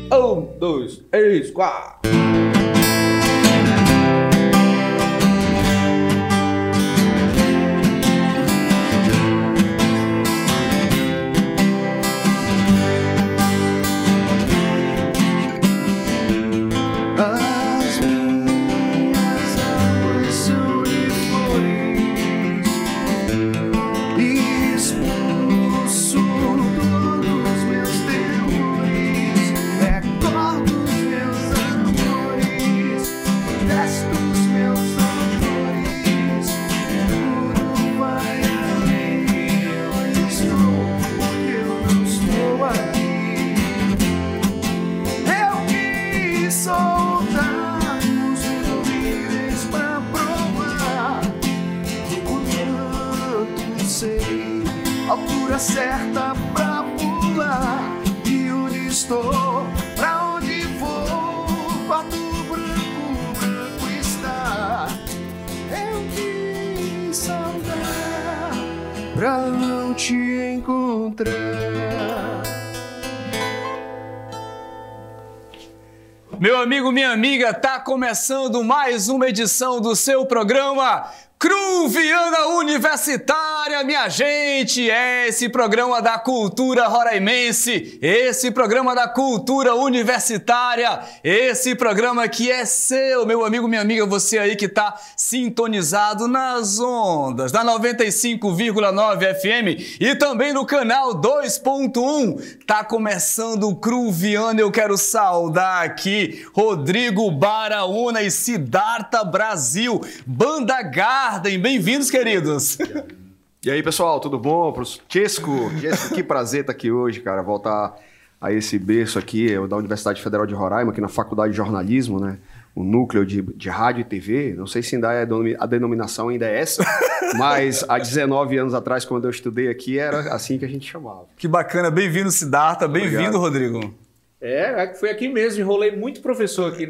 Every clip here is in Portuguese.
1, 2, 3, 4. Altura certa pra pular. E onde estou, pra onde vou, Pato Branco, branco está. Eu quis saudar pra não te encontrar. Meu amigo, minha amiga, tá começando mais uma edição do seu programa Cruviana Universitária, minha gente, é esse programa da cultura roraimense, esse programa da cultura universitária, esse programa que é seu, meu amigo, minha amiga, você aí que tá sintonizado nas ondas da 95,9 FM e também no canal 2.1, tá começando o Cruviana. Eu quero saudar aqui Rodrigo Baraúna e Siddhartha Brasil, Banda Garden. Bem-vindos, queridos! E aí, pessoal, tudo bom? Chesco, que prazer estar aqui hoje, cara. Voltar a esse berço aqui, da Universidade Federal de Roraima, aqui na Faculdade de Jornalismo, né? O núcleo de rádio e TV. Não sei se ainda a denominação ainda é essa, mas há 19 anos atrás, quando eu estudei aqui, era assim que a gente chamava. Que bacana. Bem-vindo, Siddhartha. Bem-vindo, Rodrigo. Foi aqui mesmo. Enrolei muito professor aqui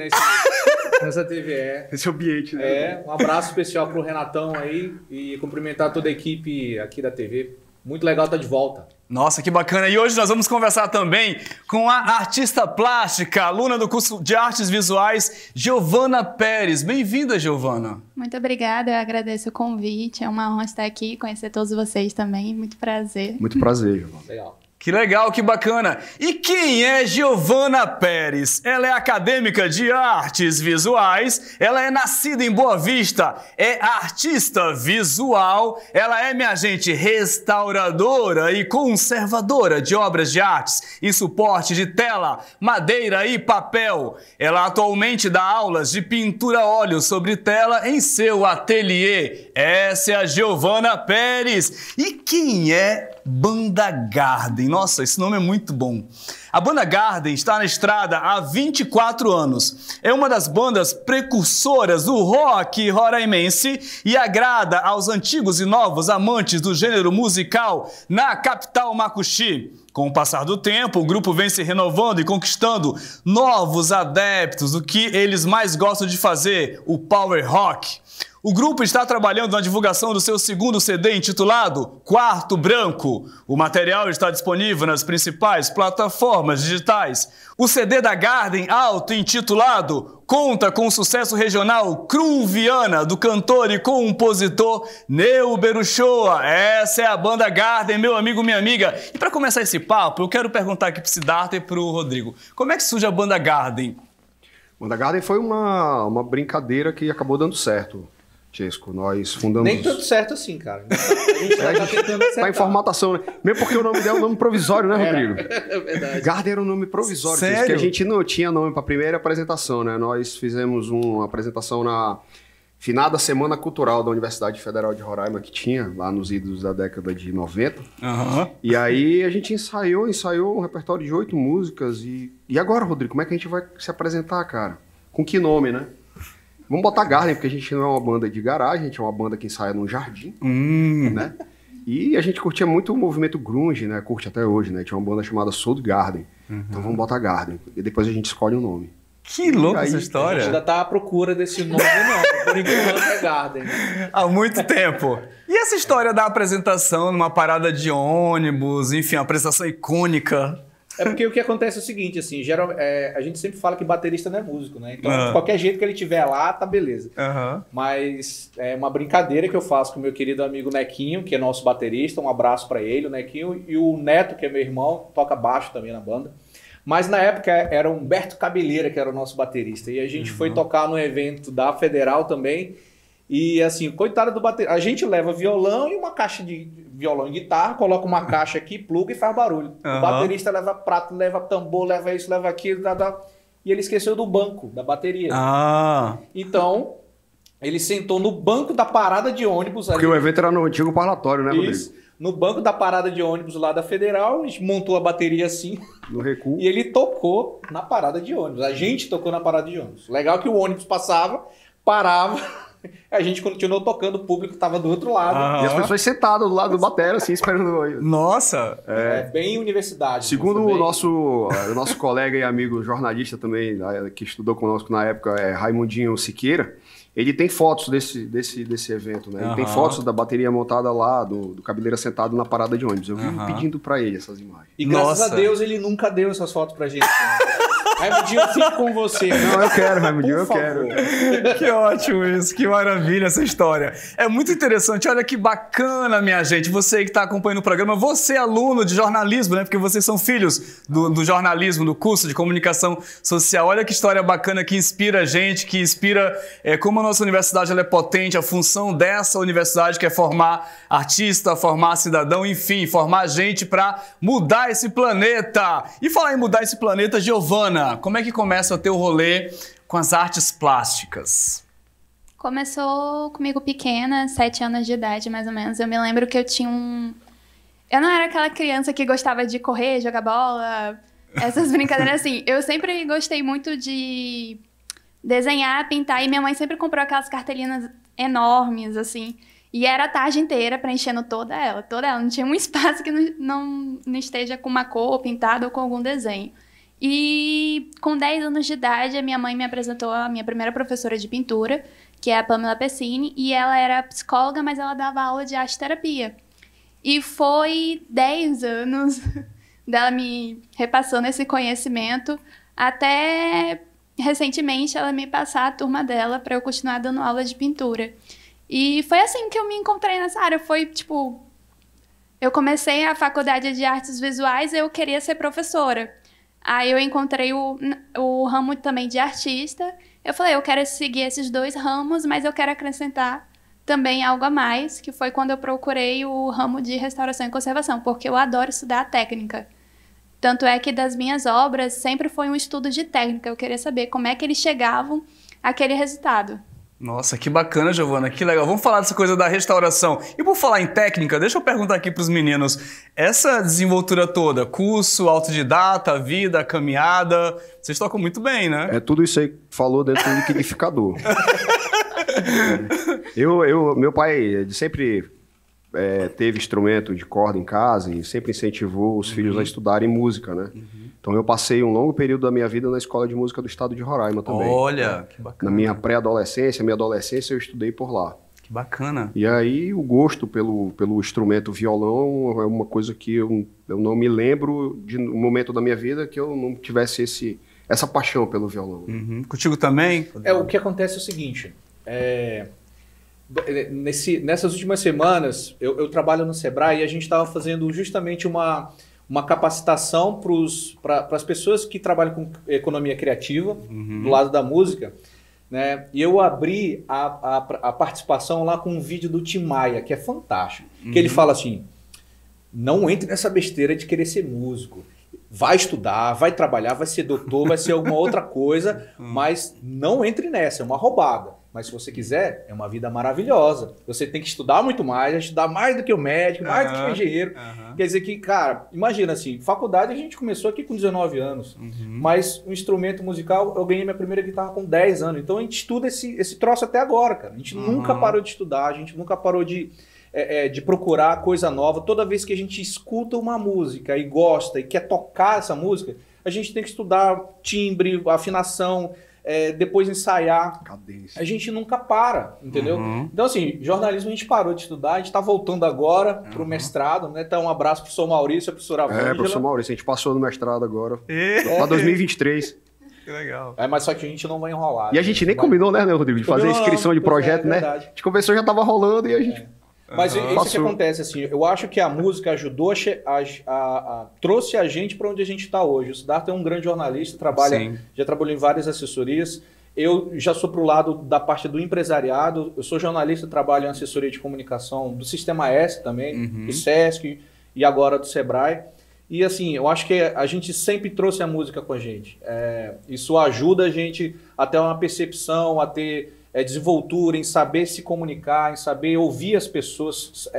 nessa TVE. Esse ambiente, né? Um abraço especial pro Renatão aí e cumprimentar toda a equipe aqui da TV. Muito legal estar de volta. Nossa, que bacana. E hoje nós vamos conversar também com a artista plástica, aluna do curso de Artes Visuais, Giovana Pérez. Bem-vinda, Giovana. Muito obrigada, eu agradeço o convite. É uma honra estar aqui, conhecer todos vocês também. Muito prazer. Muito prazer, Giovana. Legal. Que legal, que bacana. E quem é Giovana Pérez? Ela é acadêmica de artes visuais, ela é nascida em Boa Vista, é artista visual, ela é, minha gente, restauradora e conservadora de obras de artes em suporte de tela, madeira e papel. Ela atualmente dá aulas de pintura a óleo sobre tela em seu ateliê. Essa é a Giovana Pérez. E quem é Banda Garden? Nossa, esse nome é muito bom. A Banda Garden está na estrada há 24 anos. É uma das bandas precursoras do rock roraimense e agrada aos antigos e novos amantes do gênero musical na capital Macuxi. Com o passar do tempo, o grupo vem se renovando e conquistando novos adeptos, o que eles mais gostam de fazer, o power rock. O grupo está trabalhando na divulgação do seu segundo CD intitulado Quarto Branco. O material está disponível nas principais plataformas digitais. O CD da Garden, auto-intitulado, conta com o sucesso regional Cruviana, do cantor e compositor Neuber Uchoa. Essa é a Banda Garden, meu amigo, minha amiga. E para começar esse papo, eu quero perguntar aqui para o Siddhartha e para o Rodrigo. Como é que surge a Banda Garden? Banda Garden foi uma brincadeira que acabou dando certo. Chesco, nós fundamos... Nem tanto certo assim, cara. A gente tá tentando acertar. Tá em formatação, né? Mesmo porque o nome dela é um nome provisório, né, Rodrigo? É verdade. Garden era um nome provisório. Sério? Porque a gente não tinha nome para a primeira apresentação, né? Nós fizemos uma apresentação na finada Semana Cultural da Universidade Federal de Roraima, que tinha lá nos idos da década de 90. Uhum. E aí a gente ensaiou um repertório de 8 músicas. E agora, Rodrigo, como é que a gente vai se apresentar, cara? Com que nome, né? Vamos botar Garden, porque a gente não é uma banda de garagem, a gente é uma banda que ensaia num jardim, né? E a gente curtia muito o movimento grunge, né? Curte até hoje, né? Tinha uma banda chamada Soul Garden. Então vamos botar Garden. E depois a gente escolhe um nome. Que louca essa A história. gente ainda tá à procura desse nome, não. Por enquanto é Garden. Há muito tempo. E essa história da apresentação numa parada de ônibus, enfim, uma apresentação icônica? É porque o que acontece é o seguinte, assim, a gente sempre fala que baterista não é músico, né? Então, de qualquer jeito que ele tiver lá, tá beleza. Mas é uma brincadeira que eu faço com o meu querido amigo Nequinho, que é nosso baterista, um abraço pra ele, o Nequinho, e o Neto, que é meu irmão, toca baixo também na banda. Mas na época era o Humberto Cabeleira, que era o nosso baterista, e a gente foi tocar no evento da Federal também, e assim, coitado do baterista, a gente leva violão e uma caixa de violão e guitarra, coloca uma caixa aqui, pluga e faz barulho. O baterista leva prato, leva tambor, leva isso, leva aquilo, e ele esqueceu do banco da bateria. Então, ele sentou no banco da parada de ônibus. Porque ali, o evento era no antigo parlatório, né, Rodrigo? Isso. No banco da parada de ônibus lá da Federal, a gente montou a bateria assim. No recuo. E ele tocou na parada de ônibus. A gente tocou na parada de ônibus. Legal que o ônibus passava, parava, a gente continuou tocando, o público estava do outro lado. E as pessoas sentadas do lado do batera, assim, esperando. Nossa! É bem universidade. Segundo o nosso colega e amigo jornalista também, que estudou conosco na época, Raimundinho Siqueira, ele tem fotos desse evento, né? Ele tem fotos da bateria montada lá, do Cabeleira sentado na parada de ônibus. Eu vim pedindo pra ele essas imagens. E graças a Deus ele nunca deu essas fotos pra gente. Raimundinho, eu fico com você. Não, eu quero, Raimundinho, eu quero. Que ótimo isso, que maravilha essa história. É muito interessante, olha que bacana, minha gente. Você que está acompanhando o programa, você é aluno de jornalismo, né? Porque vocês são filhos do jornalismo, do curso de comunicação social. Olha que história bacana que inspira a gente, que inspira como a nossa universidade ela é potente, a função dessa universidade que é formar artista, formar cidadão, enfim, formar gente para mudar esse planeta. E falar em mudar esse planeta, Giovana, como é que começa o teu rolê com as artes plásticas? Começou comigo pequena, 7 anos de idade, mais ou menos. Eu me lembro que eu tinha Eu não era aquela criança que gostava de correr, jogar bola, essas brincadeiras assim. Eu sempre gostei muito de desenhar, pintar, e minha mãe sempre comprou aquelas cartolinas enormes, assim. E era a tarde inteira preenchendo toda ela. Não tinha um espaço que não esteja com uma cor pintada ou com algum desenho. E com 10 anos de idade, a minha mãe me apresentou a minha primeira professora de pintura, que é a Pamela Pessini, e ela era psicóloga, mas ela dava aula de arte-terapia. E foi 10 anos dela me repassando esse conhecimento, até recentemente ela me passar a turma dela para eu continuar dando aula de pintura. E foi assim que eu me encontrei nessa área. Foi tipo, eu comecei a faculdade de artes visuais e eu queria ser professora. Aí eu encontrei o ramo também de artista. Eu falei, eu quero seguir esses 2 ramos, mas eu quero acrescentar também algo a mais, que foi quando eu procurei o ramo de restauração e conservação, porque eu adoro estudar a técnica. Tanto é que das minhas obras sempre foi um estudo de técnica. Eu queria saber como é que eles chegavam àquele resultado. Nossa, que bacana, Giovana, que legal. Vamos falar dessa coisa da restauração. E por falar em técnica, deixa eu perguntar aqui para os meninos. Essa desenvoltura toda, curso, autodidata, vida, caminhada, vocês tocam muito bem, né? É tudo isso aí que falou dentro do liquidificador. Meu pai sempre teve instrumento de corda em casa e sempre incentivou os filhos a estudarem música, né? Então eu passei um longo período da minha vida na Escola de Música do Estado de Roraima também. Olha, que bacana. Na minha pré-adolescência, minha adolescência, eu estudei por lá. Que bacana. E aí o gosto pelo instrumento violão é uma coisa que eu não me lembro de um momento da minha vida que eu não tivesse essa paixão pelo violão. Contigo também? O que acontece é o seguinte, nessas últimas semanas eu trabalho no Sebrae e a gente estava fazendo justamente uma capacitação para as pessoas que trabalham com economia criativa, do lado da música, né? E eu abri a participação lá com um vídeo do Tim Maia, que é fantástico. Que ele fala assim, não entre nessa besteira de querer ser músico. Vai estudar, vai trabalhar, vai ser doutor, vai ser alguma outra coisa, mas não entre nessa, é uma roubada. Mas se você quiser, é uma vida maravilhosa. Você tem que estudar muito mais, estudar mais do que o médico, mais do que o engenheiro. Quer dizer que, cara, imagina assim, faculdade a gente começou aqui com 19 anos, mas o instrumento musical, eu ganhei minha primeira guitarra com 10 anos. Então a gente estuda esse troço até agora, cara. A gente nunca parou de estudar, a gente nunca parou de procurar coisa nova. Toda vez que a gente escuta uma música e gosta e quer tocar essa música, a gente tem que estudar timbre, afinação, depois ensaiar. Cadência. A gente nunca para, entendeu? Então, assim, jornalismo a gente parou de estudar, a gente está voltando agora para o mestrado, né? Então, um abraço pro professor Maurício, a professora Ângela. Professor Maurício, a gente passou no mestrado agora. Para 2023. Que legal. Mas só que a gente não vai enrolar. E a gente nem combinou, né, Rodrigo? De fazer a inscrição de projeto, né? Verdade. A gente conversou, já tava rolando e a gente... Mas isso que acontece, assim, eu acho que a música ajudou, trouxe a gente para onde a gente está hoje. O Siddhartha é um grande jornalista, já trabalhou em várias assessorias. Eu já sou pro lado da parte do empresariado, eu sou jornalista, trabalho em assessoria de comunicação do Sistema S também, do SESC e agora do Sebrae. E assim, eu acho que a gente sempre trouxe a música com a gente. Isso ajuda a gente a ter uma percepção, a ter desenvoltura, em saber se comunicar, em saber ouvir as pessoas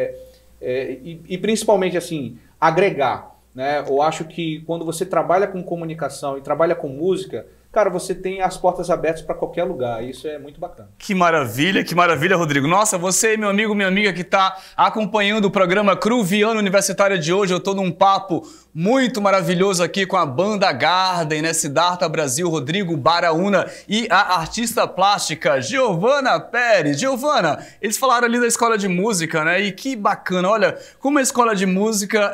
e principalmente assim, agregar. Né? Eu acho que quando você trabalha com comunicação e trabalha com música, cara, você tem as portas abertas para qualquer lugar. Isso é muito bacana. Que maravilha, Rodrigo. Nossa, você, meu amigo, minha amiga que está acompanhando o programa Cruviano Universitária de hoje, eu estou num papo muito maravilhoso aqui com a banda Garden, né? Siddhartha Brasil, Rodrigo Baraúna e a artista plástica Giovana Pérez. Giovana, eles falaram ali da escola de música, né? E que bacana, olha, como a escola de música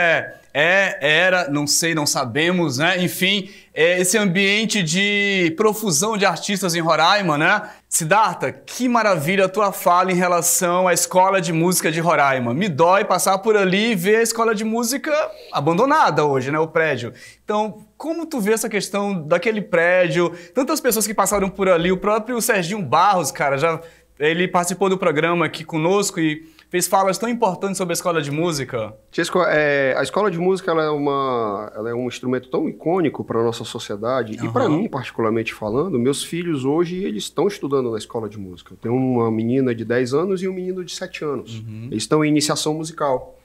era, não sei, não sabemos, né? Enfim, esse ambiente de profusão de artistas em Roraima, né? Siddhartha, que maravilha a tua fala em relação à escola de música de Roraima. Me dói passar por ali e ver a escola de música abandonada hoje, né? O prédio. Então, como tu vê essa questão daquele prédio? Tantas pessoas que passaram por ali, o próprio Serginho Barros, cara, ele participou do programa aqui conosco e fez falas tão importantes sobre a escola de música. Chesco, a escola de música ela é um instrumento tão icônico para a nossa sociedade, e para mim, particularmente falando, meus filhos hoje eles estão estudando na escola de música. Eu tenho uma menina de 10 anos e um menino de 7 anos. Eles estão em iniciação musical.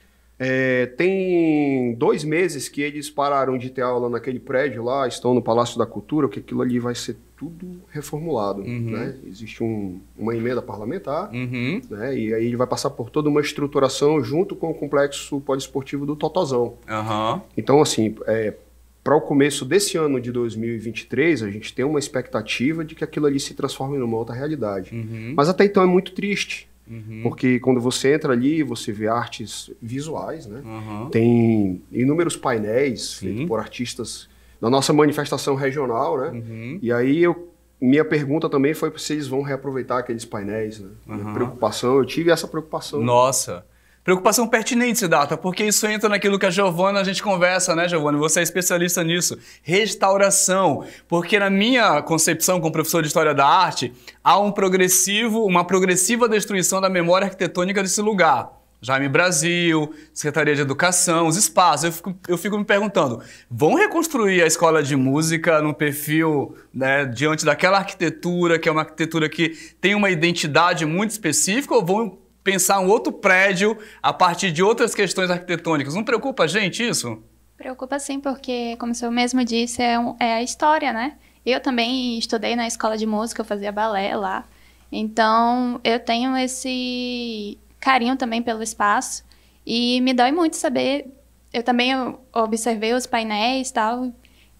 Tem 2 meses que eles pararam de ter aula naquele prédio lá, estão no Palácio da Cultura, porque aquilo ali vai ser tudo reformulado. Né? Existe uma emenda parlamentar, né? E aí ele vai passar por toda uma estruturação junto com o complexo poliesportivo do Totozão. Então, assim, para o começo desse ano de 2023, a gente tem uma expectativa de que aquilo ali se transforme numa outra realidade. Mas até então é muito triste. Porque quando você entra ali, você vê artes visuais, né? Tem inúmeros painéis feitos por artistas da nossa manifestação regional, né? E aí minha pergunta também foi se eles vão reaproveitar aqueles painéis, né? Minha preocupação, eu tive essa preocupação. Nossa! Preocupação pertinente, Siddhartha, porque isso entra naquilo que a gente conversa, né, Giovana? Você é especialista nisso. Restauração. Porque na minha concepção como professor de História da Arte, há uma progressiva destruição da memória arquitetônica desse lugar. Jaime Brasil, Secretaria de Educação, os espaços. Eu fico me perguntando, vão reconstruir a escola de música no perfil, né, diante daquela arquitetura, que é uma arquitetura que tem uma identidade muito específica, ou vão pensar um outro prédio a partir de outras questões arquitetônicas? Não preocupa a gente isso? Preocupa sim, porque, como o senhor mesmo disse, é a história, né? Eu também estudei na escola de música, eu fazia balé lá. Então, eu tenho esse carinho também pelo espaço. E me dói muito saber... Eu também observei os painéis e tal,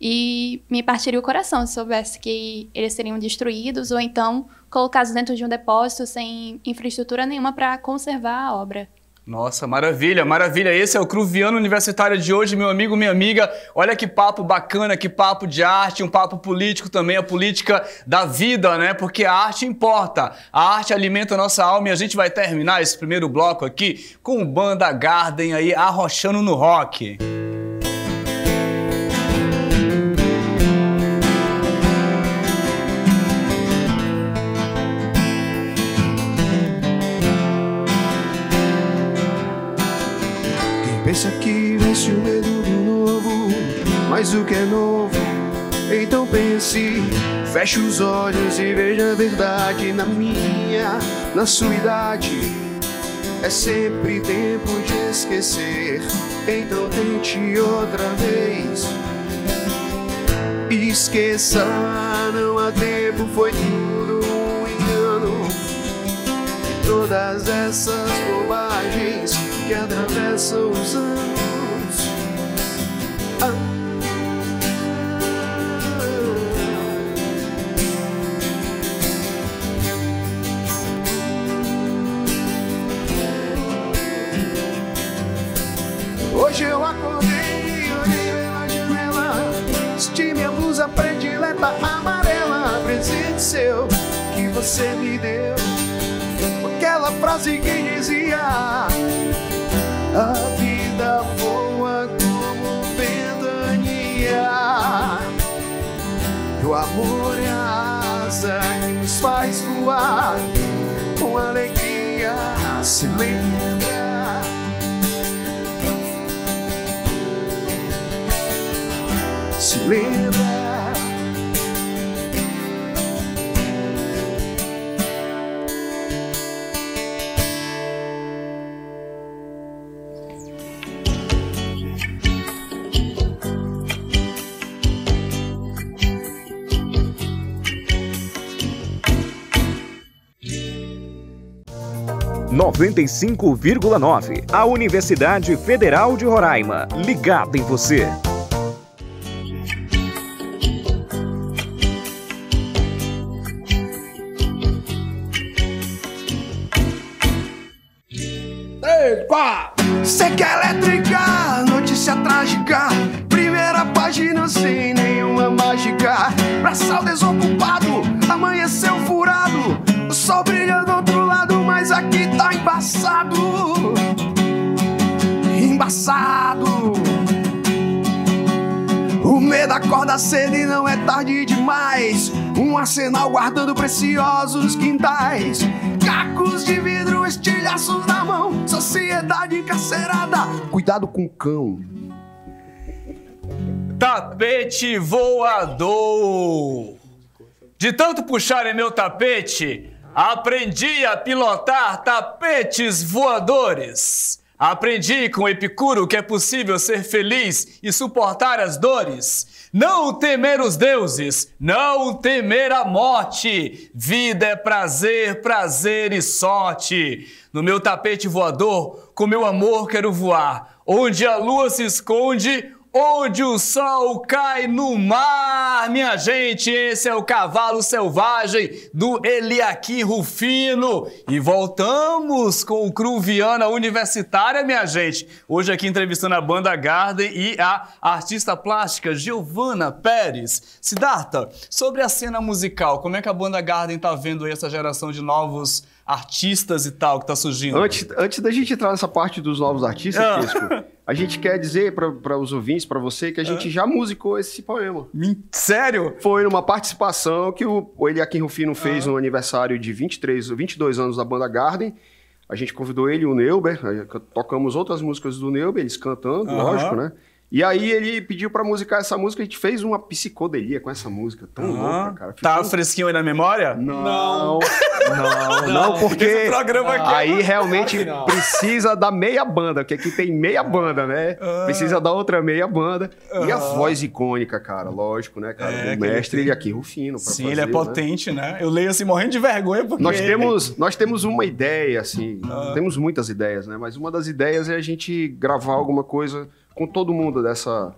e me partiria o coração se soubesse que eles seriam destruídos ou então colocados dentro de um depósito sem infraestrutura nenhuma para conservar a obra. Nossa, maravilha, maravilha. Esse é o Cruviano Universitário de hoje, meu amigo, minha amiga. Olha que papo bacana, que papo de arte, um papo político também, a política da vida, né? Porque a arte importa, a arte alimenta a nossa alma e a gente vai terminar esse primeiro bloco aqui com o Banda Garden aí arrochando no rock. Pensa que vence o medo do novo, mas o que é novo, então pense. Feche os olhos e veja a verdade na sua idade. É sempre tempo de esquecer, então tente outra vez. Esqueça, não há tempo, foi tudo um engano. E todas essas bobagens que atravessam os anos. você me deu aquela frase que dizia: a vida voa como ventania, e o amor é a asa que nos faz voar com alegria. Se lembra? Se lembra? (95,9) A Universidade Federal de Roraima, ligada em você. Seca elétrica, notícia trágica, primeira página sem nenhuma mágica. Braçal desocupado, amanheceu furado, o sol brilha do outro lado, mas aqui tá embaçado. Embaçado. O medo acorda cedo e não é tarde demais. Um arsenal guardando preciosos quintais, cacos de vidro, estilhaços na mão, sociedade encarcerada. Cuidado com o cão. Tapete voador. De tanto puxar em meu tapete, aprendi a pilotar tapetes voadores. Aprendi com Epicuro que é possível ser feliz e suportar as dores. Não temer os deuses, não temer a morte. Vida é prazer, prazer e sorte. No meu tapete voador, com meu amor quero voar. Onde a lua se esconde, onde o sol cai no mar. Minha gente, esse é o Cavalo Selvagem do Eliakim Rufino. E voltamos com o Cruviana Universitária, minha gente. Hoje aqui entrevistando a banda Garden e a artista plástica Giovana Pérez. Siddhartha, sobre a cena musical, como é que a banda Garden tá vendo aí essa geração de novos artistas e tal que tá surgindo? Antes da gente entrar nessa parte dos novos artistas, Kisco, a gente quer dizer para os ouvintes, para você, que a gente já musicou esse poema. Sério? Foi numa participação que o Eliakim Rufino fez no aniversário de 22 anos da banda Garden. A gente convidou ele e o Neuber, tocamos outras músicas do Neuber, eles cantando, lógico, né? E aí ele pediu pra musicar essa música, a gente fez uma psicodelia com essa música, tão louca, cara. Tá fresquinho aí na memória? Não, porque esse programa aqui aí realmente precisa da meia banda, porque aqui tem meia banda, né? Precisa da outra meia banda. E a voz icônica, cara, lógico, né, cara? Do mestre Eliakim Rufino. Sim, ele é potente, né? Eu leio assim, morrendo de vergonha, porque... Nós temos uma ideia, assim, temos muitas ideias, né? Mas uma das ideias é a gente gravar alguma coisa com todo mundo dessa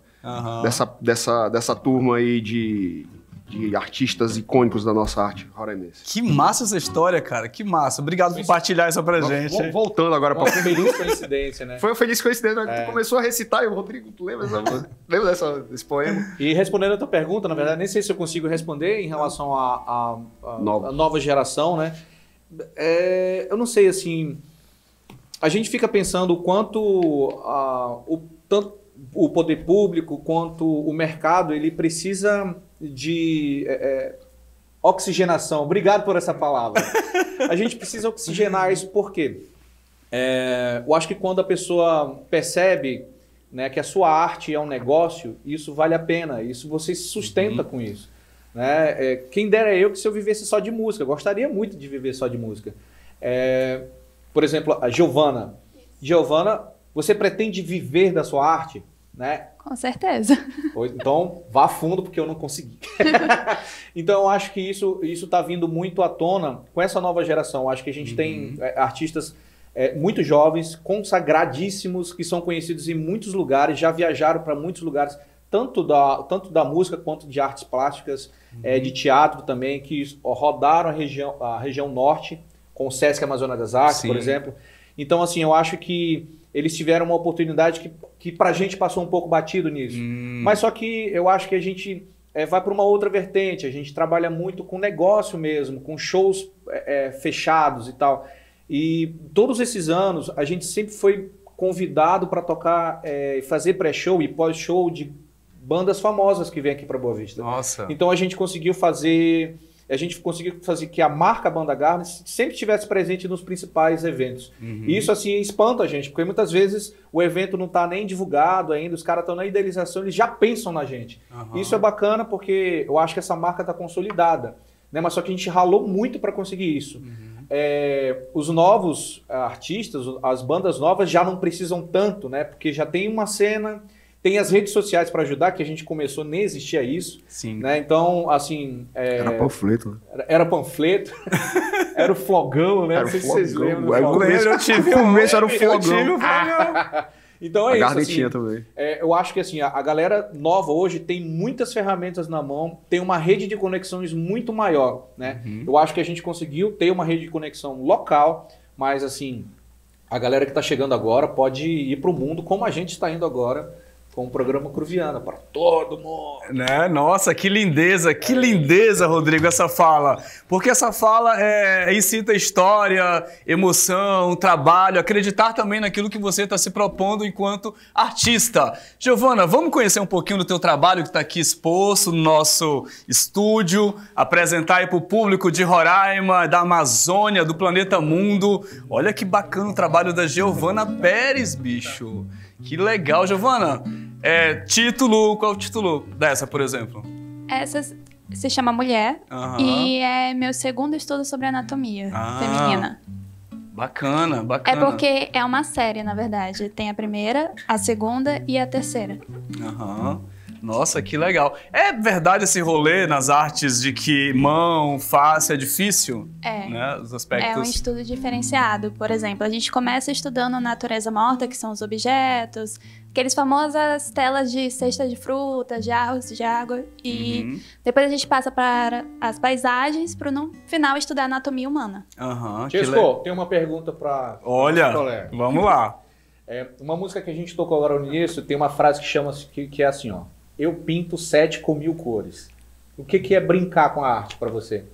turma aí de artistas icônicos da nossa arte roraimense. Que massa essa história, cara. Que massa. Obrigado por partilhar isso pra gente. Voltando agora pra... Uma feliz coincidência, né? Foi uma feliz coincidência. Tu começou a recitar e o Rodrigo, tu lembra desse poema? E respondendo a tua pergunta, na verdade, nem sei se eu consigo responder em relação à nova geração, né? Eu não sei, assim... A gente fica pensando o quanto tanto o poder público quanto o mercado ele precisa de oxigenação. Obrigado por essa palavra. A gente precisa oxigenar isso por quê? Eu acho que quando a pessoa percebe, né, que a sua arte é um negócio, isso vale a pena, isso você se sustenta com isso. Né? Quem dera eu que se eu vivesse só de música, eu gostaria muito de viver só de música. Por exemplo, a Giovana. Giovana, você pretende viver da sua arte? Né? Com certeza. Então, vá a fundo, porque eu não consegui. Então, eu acho que isso está vindo muito à tona com essa nova geração. Eu acho que a gente tem artistas muito jovens, consagradíssimos, que são conhecidos em muitos lugares, já viajaram para muitos lugares, tanto da música quanto de artes plásticas, de teatro também, que rodaram a região norte, com o Sesc Amazonas das Artes, por exemplo. Então, assim, eu acho que eles tiveram uma oportunidade que pra gente passou um pouco batido nisso. Mas só que eu acho que a gente vai para uma outra vertente. A gente trabalha muito com negócio mesmo, com shows fechados e tal. E todos esses anos a gente sempre foi convidado para tocar, fazer pré-show e pós-show de bandas famosas que vêm aqui para Boa Vista. Nossa. Então a gente conseguiu fazer que a marca Banda Garden sempre estivesse presente nos principais eventos. E isso assim espanta a gente, porque muitas vezes o evento não está nem divulgado ainda, os caras estão na idealização, eles já pensam na gente. Isso é bacana porque eu acho que essa marca está consolidada, né? Mas só que a gente ralou muito para conseguir isso. Os novos artistas, as bandas novas já não precisam tanto, né? Porque já tem uma cena, tem as redes sociais para ajudar, que a gente começou, nem existia isso. Sim. Né? Então, assim... Era panfleto. Era panfleto. Era o flogão, né? Era não sei o se vocês flogão. lembram. Do flogão. Eu tive O começo era o eu tive flogão. um flogão. Então A é isso. Garden Assim, tinha também. eu acho que assim, a galera nova hoje tem muitas ferramentas na mão, tem uma rede de conexões muito maior, né? Eu acho que a gente conseguiu ter uma rede de conexão local, mas assim, a galera que está chegando agora pode ir para o mundo como a gente está indo agora, com o programa Cruviana, para todo mundo. Né? Nossa, que lindeza, Rodrigo, essa fala. Porque essa fala incita história, emoção, trabalho, acreditar também naquilo que você está se propondo enquanto artista. Giovana, vamos conhecer um pouquinho do teu trabalho que está aqui exposto no nosso estúdio, apresentar aí para o público de Roraima, da Amazônia, do planeta Mundo. Olha que bacana o trabalho da Giovana Pérez, bicho. Que legal, Giovana. Qual é o título dessa, por exemplo? Essa se chama Mulher e é meu segundo estudo sobre anatomia feminina. Bacana. É porque é uma série, na verdade. Tem a primeira, a segunda e a terceira. Nossa, que legal. É verdade esse rolê nas artes de que mão, face é difícil? Né? Os aspectos... É um estudo diferenciado. Por exemplo, a gente começa estudando natureza morta, que são os objetos, aqueles famosas telas de cesta de frutas, jarros de água. E depois a gente passa para as paisagens, para no final estudar a anatomia humana. Chesco, tem uma pergunta para... Olha, vamos lá. Uma música que a gente tocou agora no início, tem uma frase que é assim, ó. Eu pinto 7 com 1000 cores. O que é brincar com a arte para você?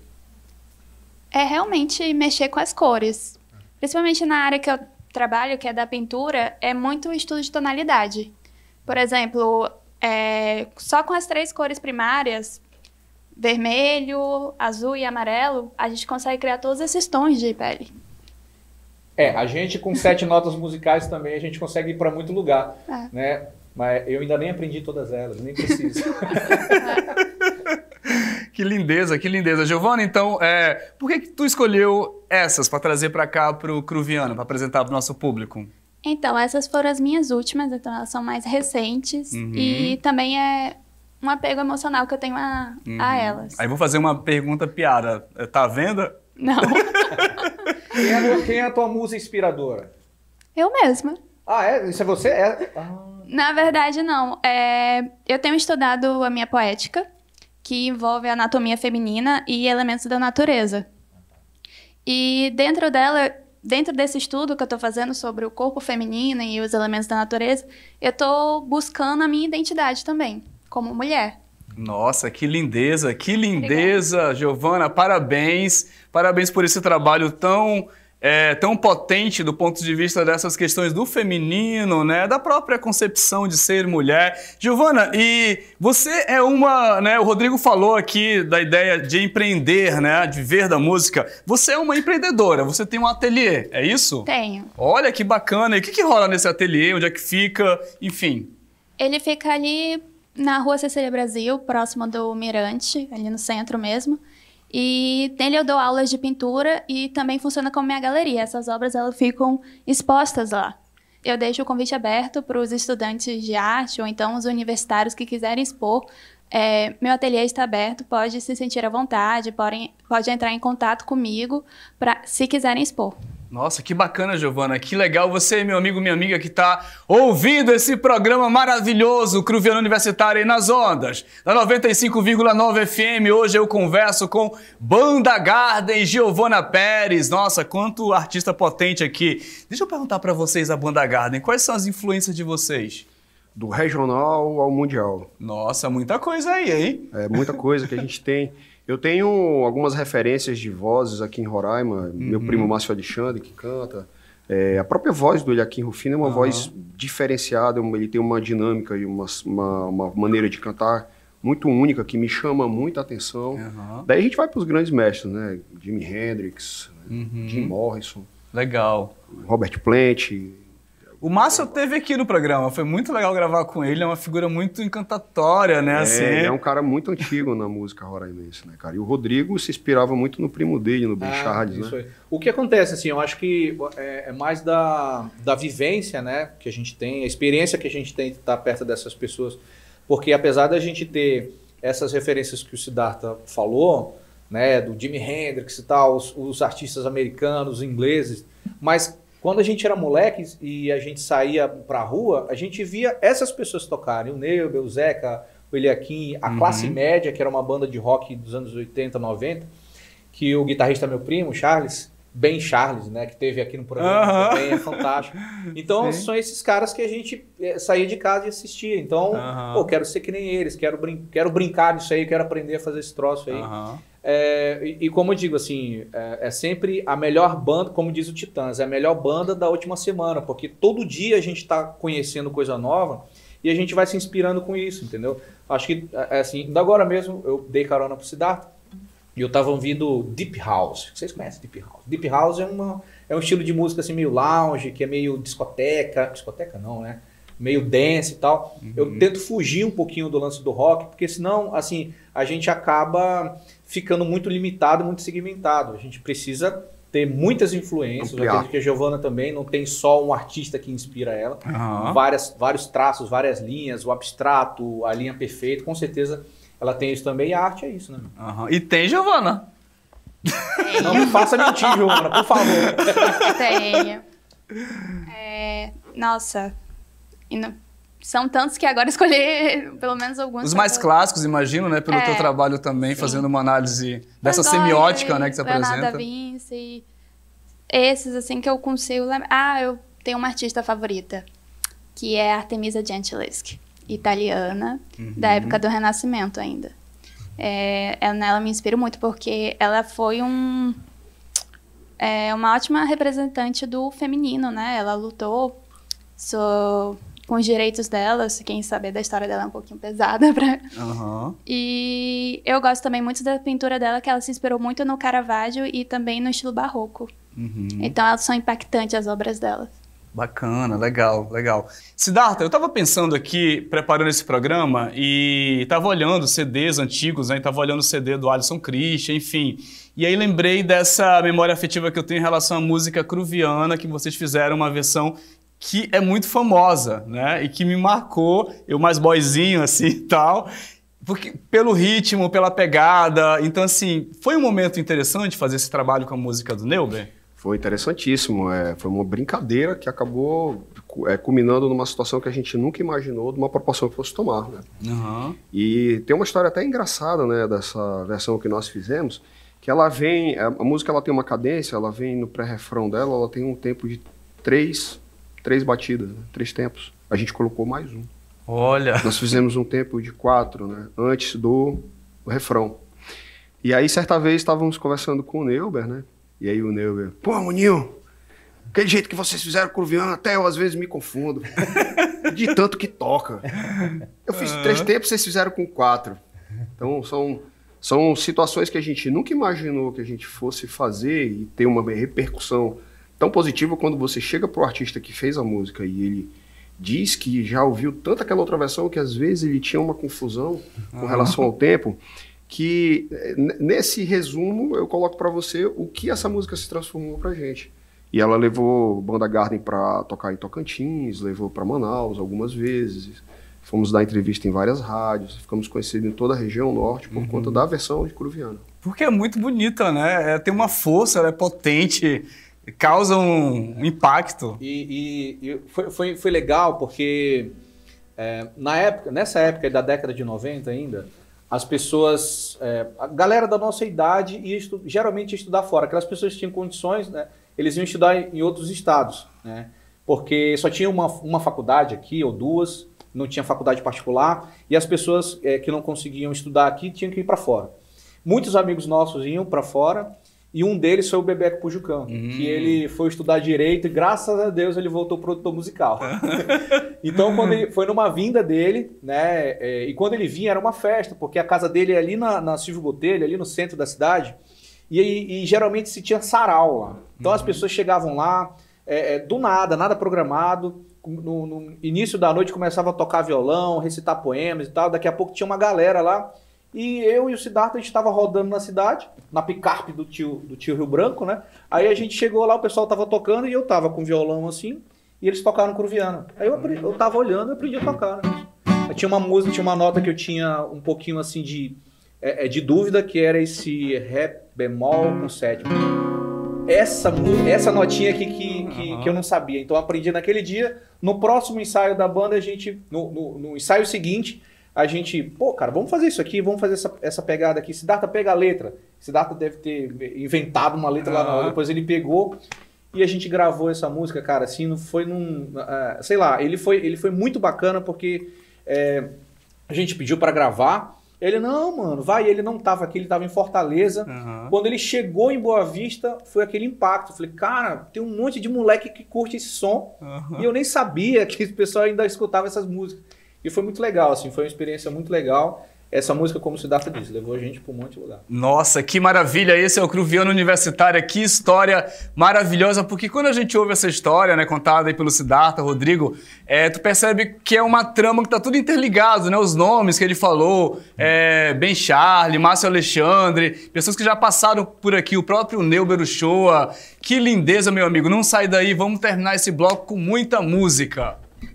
É realmente mexer com as cores. Principalmente na área que eu trabalho, que é da pintura, é muito estudo de tonalidade. Por exemplo, só com as 3 cores primárias, vermelho, azul e amarelo, a gente consegue criar todos esses tons de pele. A gente com 7 notas musicais também, a gente consegue ir para muito lugar, né? Mas eu ainda nem aprendi todas elas, nem preciso. Que lindeza. Giovana, então, por que tu escolheu essas para trazer para cá para o Cruviana, para apresentar para o nosso público? Então, essas foram as minhas últimas, então elas são mais recentes e também é um apego emocional que eu tenho a elas. Aí vou fazer uma pergunta piada. Tá à venda? Não. Quem é a tua musa inspiradora? Eu mesma. Isso é você? Na verdade, não. Eu tenho estudado a minha poética, que envolve a anatomia feminina e elementos da natureza. E dentro desse estudo que eu estou fazendo sobre o corpo feminino e os elementos da natureza, eu estou buscando a minha identidade também, como mulher. Nossa, que lindeza, Giovana, parabéns por esse trabalho tão potente do ponto de vista dessas questões do feminino, né, da própria concepção de ser mulher. Giovana, e você é o Rodrigo falou aqui da ideia de empreender, né, de viver da música. Você é uma empreendedora, você tem um ateliê, é isso? Tenho. Olha que bacana, e o que rola nesse ateliê, onde é que fica, enfim? Ele fica ali na Rua Cecília Brasil, próximo do Mirante, ali no centro mesmo. E nele eu dou aulas de pintura e também funciona como minha galeria. Essas obras elas ficam expostas lá. Eu deixo o convite aberto para os estudantes de arte ou então os universitários que quiserem expor. Meu ateliê está aberto, pode se sentir à vontade, pode entrar em contato comigo se quiserem expor. Nossa, que bacana, Giovana, que legal você, meu amigo, minha amiga, que está ouvindo esse programa maravilhoso, Cruviana Universitária aí nas ondas, da 95,9 FM. Hoje eu converso com Banda Garden, Giovana Pérez. Nossa, quanto artista potente aqui. Deixa eu perguntar para vocês, a Banda Garden, quais são as influências de vocês? do regional ao mundial. Nossa, muita coisa aí, hein? É muita coisa que a gente tem. Eu tenho algumas referências de vozes aqui em Roraima. Meu primo Márcio Alexandre, que canta. A própria voz do Eliakim Rufino é uma voz diferenciada. Ele tem uma dinâmica e uma maneira de cantar muito única, que me chama muita atenção. Daí a gente vai para os grandes mestres, né? Jimi Hendrix, Jim Morrison. Legal. Robert Plant. O Márcio esteve aqui no programa, foi muito legal gravar com ele, é uma figura muito encantatória, né? Assim. Ele é um cara muito antigo na música roraimense, né, cara? E o Rodrigo se inspirava muito no primo dele, no Ben Charles, né? Aí. O que acontece, assim, eu acho que é mais da vivência, né, que a gente tem, a experiência que a gente tem de estar perto dessas pessoas, porque apesar da gente ter essas referências que o Siddhartha falou, né, do Jimi Hendrix e tal, os artistas americanos, ingleses, mas quando a gente era moleque e a gente saía pra rua, a gente via essas pessoas tocarem. O Neubel, o Zeca, o Eliakim, a Classe Média, que era uma banda de rock dos anos 80, 90, que o guitarrista meu primo, Charles, Ben Charles, né, que teve aqui no programa também, é fantástico. Então, são esses caras que a gente saía de casa e assistia. Então, pô, quero ser que nem eles, quero brincar disso aí, quero aprender a fazer esse troço aí. E como eu digo, assim, é sempre a melhor banda, como diz o Titãs, é a melhor banda da última semana, porque todo dia a gente está conhecendo coisa nova e a gente vai se inspirando com isso, entendeu? Acho que, assim, ainda agora mesmo eu dei carona pro Siddhartha e eu tava ouvindo Deep House. Vocês conhecem Deep House? Deep House é um estilo de música assim meio lounge, que é meio discoteca não, né? Meio dance e tal. Eu tento fugir um pouquinho do lance do rock, porque senão, assim, a gente acaba ficando muito limitado, muito segmentado. A gente precisa ter muitas influências. Eu acredito que a Giovana também não tem só um artista que inspira ela. Vários traços, várias linhas, o abstrato, a linha perfeita. Com certeza ela tem isso também. E a arte é isso, né? E tem, Giovana? Não me faça mentir, Giovana, por favor. Tenho. Nossa... São tantos que agora escolher pelo menos alguns. Os mais clássicos, imagino, né? Pelo teu trabalho também, fazendo uma análise dessa semiótica, né, que você apresenta. Leonardo da Vinci. Esses, assim, que eu consigo lembrar. Eu tenho uma artista favorita, que é Artemisia Gentileschi, italiana, da época do Renascimento ainda. Ela me inspira muito, porque ela foi uma ótima representante do feminino, né? Ela lutou com os direitos delas, quem saber da história dela é um pouquinho pesada. E eu gosto também muito da pintura dela, que ela se inspirou muito no Caravaggio e também no estilo barroco. Então elas são impactantes, as obras dela. Bacana, legal, legal. Siddhartha, eu estava pensando aqui, preparando esse programa, e estava olhando CDs antigos, né? Estava olhando o CD do Alisson Christian, enfim. E aí lembrei dessa memória afetiva que eu tenho em relação à música cruviana, que vocês fizeram uma versão que é muito famosa, né? E que me marcou, eu mais boyzinho assim e tal, porque, pelo ritmo, pela pegada. Então, assim, foi um momento interessante fazer esse trabalho com a música do Neuber? Foi interessantíssimo. Foi uma brincadeira que acabou culminando numa situação que a gente nunca imaginou, de uma proporção que fosse tomar, né? E tem uma história até engraçada, né, dessa versão que nós fizemos, que ela vem, a música ela tem uma cadência, ela vem no pré-refrão dela, ela tem um tempo de três batidas, né? 3 tempos. A gente colocou mais um. Olha! Nós fizemos um tempo de 4, né? Antes do refrão. E aí, certa vez, estávamos conversando com o Neuber, né? E aí o Neuber, pô, Muninho, aquele jeito que vocês fizeram cruviano, até eu às vezes me confundo. De tanto que toca. Eu fiz 3 tempos, vocês fizeram com 4. Então, são situações que a gente nunca imaginou que a gente fosse fazer e ter uma repercussão tão positiva quando você chega pro artista que fez a música e ele diz que já ouviu tanto aquela outra versão que às vezes ele tinha uma confusão com relação ao tempo, que nesse resumo eu coloco para você o que essa música se transformou pra gente. E ela levou Banda Garden para tocar em Tocantins, levou para Manaus algumas vezes, fomos dar entrevista em várias rádios, ficamos conhecidos em toda a região norte por conta da versão de cruviana. Porque é muito bonita, né? Tem uma força, ela é potente, causa um impacto. E foi legal porque nessa época da década de 90 ainda, as pessoas, a galera da nossa idade geralmente ia estudar fora. Aquelas pessoas que tinham condições, né, eles iam estudar em outros estados, né, porque só tinha uma faculdade aqui ou duas, não tinha faculdade particular, e as pessoas que não conseguiam estudar aqui tinham que ir para fora. Muitos amigos nossos iam para fora, e um deles foi o Bebeco Pujucão, que ele foi estudar Direito e graças a Deus ele voltou produtor musical. Então, quando ele foi numa vinda dele, né, e quando ele vinha era uma festa, porque a casa dele é ali na Silvio Botelho, ali no centro da cidade, e geralmente se tinha sarau lá. Então as pessoas chegavam lá, do nada programado, no início da noite começava a tocar violão, recitar poemas e tal, daqui a pouco tinha uma galera lá, e eu e o Siddhartha, a gente estava rodando na cidade, na picape do tio Rio Branco, né? Aí a gente chegou lá, o pessoal tava tocando e eu tava com violão assim, e eles tocaram Cruviano. Aí eu tava olhando e aprendi a tocar, né? Aí tinha uma música, tinha uma nota que eu tinha um pouquinho assim de dúvida, que era esse Ré bemol com sétima. Essa notinha aqui que eu não sabia. Então eu aprendi naquele dia. No próximo ensaio da banda, a gente, no ensaio seguinte, a gente, pô, cara, vamos fazer isso aqui, vamos fazer essa pegada aqui. Siddhartha pega a letra. Siddhartha deve ter inventado uma letra lá na hora, depois ele pegou e a gente gravou essa música, cara, assim, não foi sei lá, ele foi muito bacana porque a gente pediu pra gravar, ele, não, mano, vai, ele não tava aqui, ele tava em Fortaleza. Quando ele chegou em Boa Vista, foi aquele impacto. Eu falei, cara, tem um monte de moleque que curte esse som e eu nem sabia que o pessoal ainda escutava essas músicas. E foi muito legal, assim, foi uma experiência muito legal. Essa música, como o Siddhartha disse, levou a gente para um monte de lugar. Nossa, que maravilha! Esse é o Cruviano Universitária, que história maravilhosa, porque quando a gente ouve essa história, né, contada aí pelo Siddhartha, Rodrigo, tu percebe que é uma trama que tá tudo interligado, né? Os nomes que ele falou, Ben Charlie, Márcio Alexandre, pessoas que já passaram por aqui, o próprio Neuber Uchoa. Que lindeza, meu amigo! Não sai daí, vamos terminar esse bloco com muita música.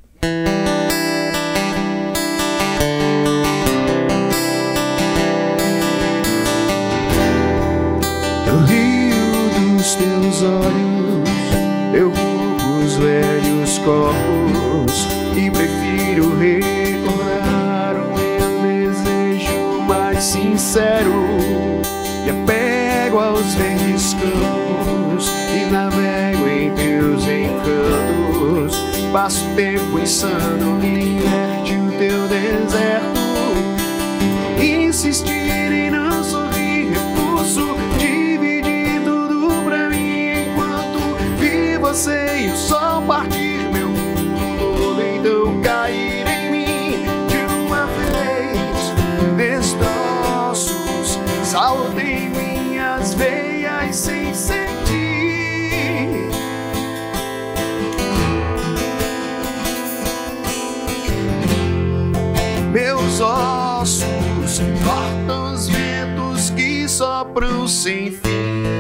Dos teus olhos, eu culpo os velhos corpos e prefiro recordar o meu desejo mais sincero. Me apego aos velhos campos e navego em teus encantos. Passo tempo insano e inverte o teu deserto. Insistir em não sorrir, repulso, você e o sol partir meu mundo todo, então cair em mim de uma vez. Destroços saltem minhas veias sem sentir. Meus ossos cortam os ventos que sopram sem fim.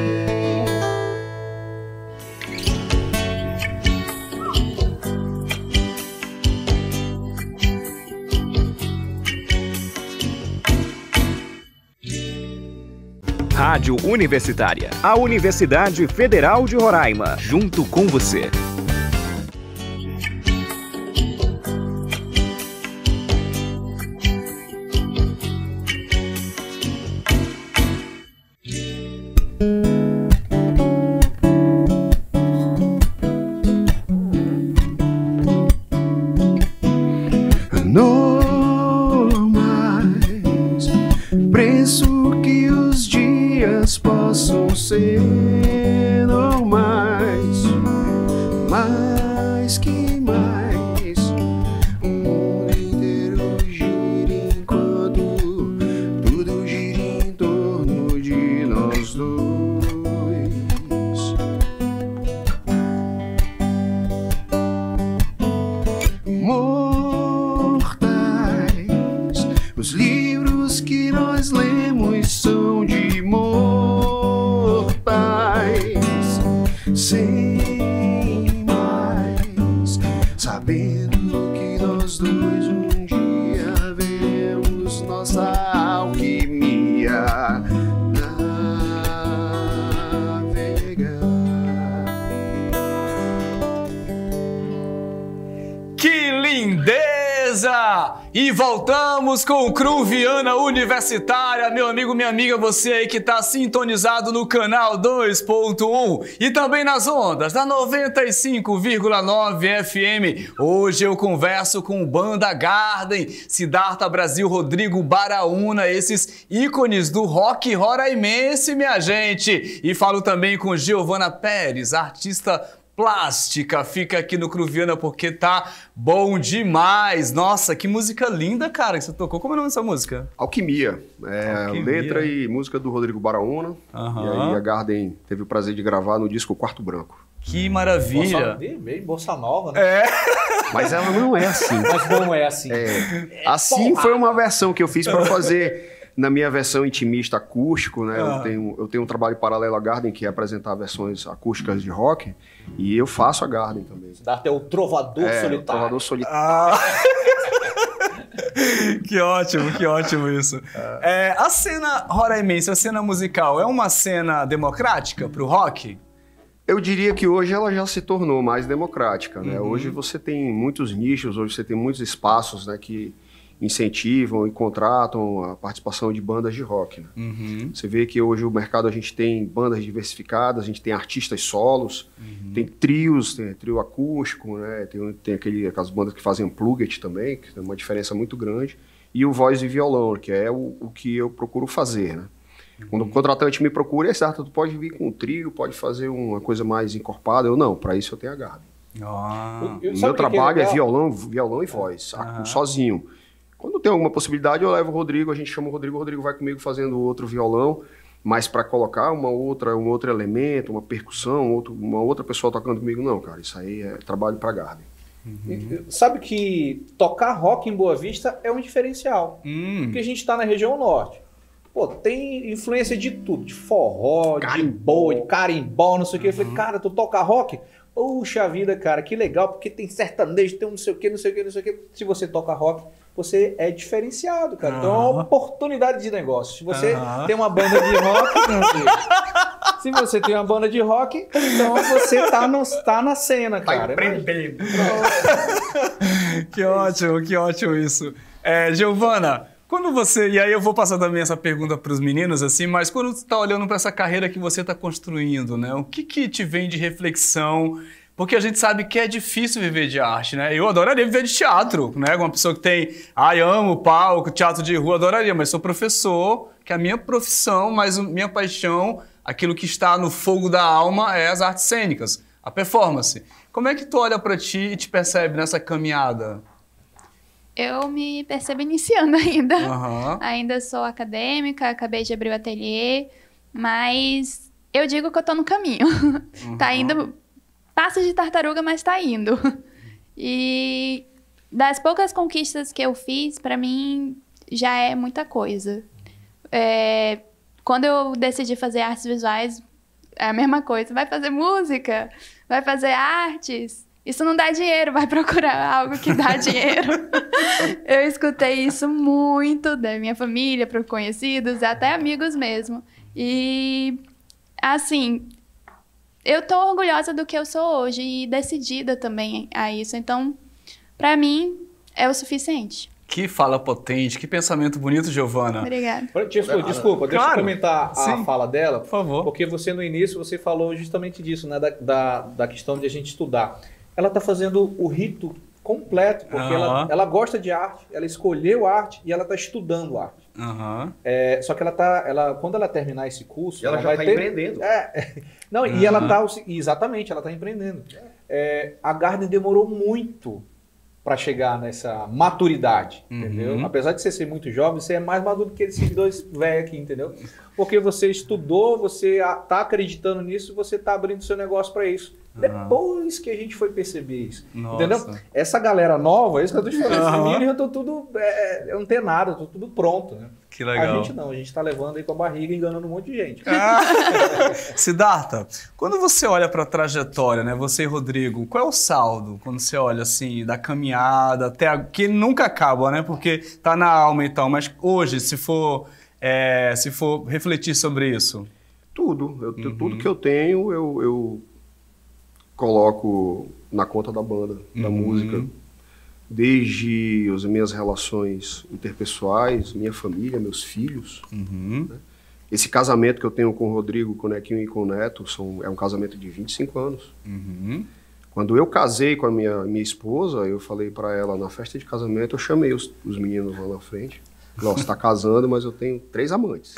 Rádio Universitária, a Universidade Federal de Roraima, junto com você. Possam ser normais, mais que mais. O mundo inteiro gira enquanto tudo gira em torno de nós dois. Mortais, os livros que nós lemos são de sem mais, sabendo que nós dois um dia veremos nossa alquimia navegar. Que lindeza! coisa! E voltamos com o Cruviana Universitária. Meu amigo, minha amiga, você aí que tá sintonizado no canal 2.1 e também nas ondas da 95,9 FM. Hoje eu converso com Banda Garden, Siddhartha Brasil, Rodrigo Baraúna, esses ícones do rock roraimense, minha gente. E falo também com Giovana Pérez, artista plástica, fica aqui no Cruviana porque tá bom demais. Nossa, que música linda, cara, que você tocou. Como é o nome dessa música? Alquimia. Alquimia. Letra e música do Rodrigo Baraúna. E aí a Garden teve o prazer de gravar no disco Quarto Branco. Que maravilha. Meio bossa nova, né? Mas ela não é assim. Mas não é assim. Assim foi uma versão que eu fiz para fazer na minha versão intimista acústico, né? Eu tenho um trabalho paralelo à Garden, que é apresentar versões acústicas de rock, e eu faço a Garden também. Siddhartha é o trovador solitário. O trovador solitário. Que ótimo isso. A cena roraimense, a cena musical, é uma cena democrática pro rock? Eu diria que hoje ela já se tornou mais democrática, né? Hoje você tem muitos nichos, hoje você tem muitos espaços, né, que incentivam e contratam a participação de bandas de rock, né? Você vê que hoje o mercado a gente tem bandas diversificadas, a gente tem artistas solos, tem trios, tem trio acústico, né? Tem aquelas bandas que fazem unplugged também, que tem uma diferença muito grande, e o voz e violão, que é o que eu procuro fazer, né? Quando o contratante me procura, tu pode vir com um trio, pode fazer uma coisa mais encorpada. Eu não, para isso eu tenho a Garden. O meu trabalho é violão e voz, sozinho. Quando tem alguma possibilidade, eu levo o Rodrigo, a gente chama o Rodrigo vai comigo fazendo outro violão, mas para colocar um outro elemento, uma percussão, uma outra pessoa tocando comigo, não, cara, isso aí é trabalho para Garden. Sabe que tocar rock em Boa Vista é um diferencial, porque a gente está na região norte. Pô, tem influência de tudo, de forró, de boi, de carimbó, não sei o que. Eu falei, cara, tu toca rock? Puxa vida, cara, que legal, porque tem sertanejo, tem um não sei o que, não sei o que, não sei o que. Se você toca rock, você é diferenciado, cara. Então é uma oportunidade de negócio. Se você tem uma banda de rock, se você tem uma banda de rock, então você tá na cena, cara. Que ótimo isso. Giovana, quando você... E aí eu vou passar também essa pergunta para os meninos, assim, mas quando você está olhando para essa carreira que você está construindo, né? O que te vem de reflexão? Porque a gente sabe que é difícil viver de arte, né? Eu adoraria viver de teatro, né? Uma pessoa que tem... amo palco, teatro de rua, adoraria, mas sou professor, que é a minha profissão, mas minha paixão, aquilo que está no fogo da alma é as artes cênicas, a performance. Como é que tu olha para ti e te percebe nessa caminhada? Eu me percebo iniciando ainda. Ainda sou acadêmica, acabei de abrir o ateliê, mas eu digo que eu tô no caminho. Tá indo... Passos de tartaruga, mas tá indo. E das poucas conquistas que eu fiz, pra mim, já é muita coisa. Quando eu decidi fazer artes visuais, é a mesma coisa. Vai fazer música, vai fazer artes. Isso não dá dinheiro, vai procurar algo que dá dinheiro. Eu escutei isso muito da minha família, para conhecidos, até amigos mesmo. E, assim... Eu tô orgulhosa do que eu sou hoje e decidida também a isso. Então, pra mim, é o suficiente. Que fala potente, que pensamento bonito, Giovana. Obrigada. Desculpa, deixa eu comentar a fala dela. Por favor. Porque você, no início, você falou justamente disso, né? Da questão de a gente estudar. Ela tá fazendo o rito completo, porque ela gosta de arte, ela escolheu arte e ela tá estudando arte. Só que quando ela terminar esse curso... Ela já está empreendendo. E ela está... Exatamente, ela está empreendendo. A Garden demorou muito para chegar nessa maturidade, entendeu? Apesar de você ser muito jovem, você é mais maduro que esses dois velhos aqui, entendeu? Porque você estudou, você está acreditando nisso, você está abrindo seu negócio para isso. Depois que a gente foi perceber isso, entendeu? Essa galera nova, isso que eu tô te falando, esses meninos, eu tô tudo, eu não tenho nada, eu tô tudo pronto, né? Que legal. A gente não, a gente tá levando aí com a barriga, enganando um monte de gente. Siddhartha, quando você olha para a trajetória, né, você e Rodrigo, qual é o saldo quando você olha assim, da caminhada até que nunca acaba, né? Porque tá na alma e tal, mas hoje, se for refletir sobre isso. Tudo que eu tenho, eu coloco na conta da banda, da música. desde as minhas relações interpessoais, minha família, meus filhos. Uhum. Né? Esse casamento que eu tenho com o Rodrigo, com o Nequinho e com o Neto, é um casamento de 25 anos. Uhum. Quando eu casei com a minha esposa, eu falei para ela na festa de casamento, eu chamei os meninos lá na frente. Falei, ó, você tá casando, mas eu tenho 3 amantes.